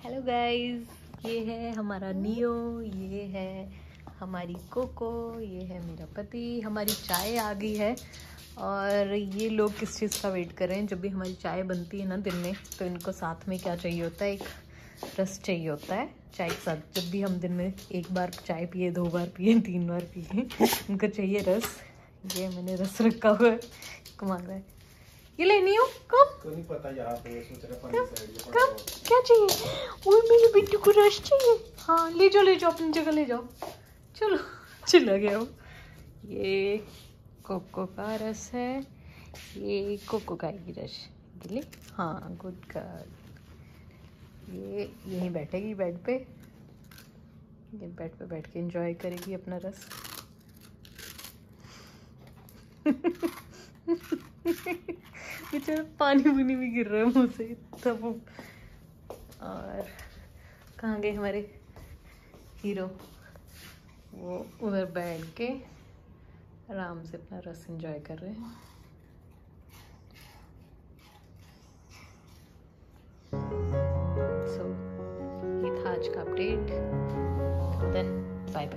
Hello guys, ये है हमारा नियो, ये है हमारी कोको, ये है मेरा पति। हमारी चाय आ गई है और ये लोग किस चीज़ का वेट कर रहे हैं। जब भी हमारी चाय बनती है ना दिन में, तो इनको साथ में क्या चाहिए होता है, एक रस चाहिए होता है चाय के साथ। जब भी हम दिन में एक बार चाय पिए, 2 बार पिए, 3 बार पिए, इनको चाहिए रस। ये मैंने रस रखा हुआ है, कमाल है। ये लेनी हो कब? तो नहीं पता यहाँ पे सोच रहा कब क्या चाहिए? ओए मेरे बिट्टू को रस चाहिए। हाँ ले जाओ अपनी जगह ले जाओ। चलो चला गया वो। ये कोको का रस है, ये कोको खाएगी रस गिली। हाँ गुड गर्ल। ये यहीं बैठेगी बेड पे, ये बेड पे बैठ के एंजॉय करेगी अपना रस। बेचारा पानी बुनी भी गिर रहा है मुँह से तब। और कहाँ गए हमारे हीरो? वो उधर बैठ के आराम से अपना रस एंजॉय कर रहे हैं। सो ये था आज का अपडेट। Then bye bye.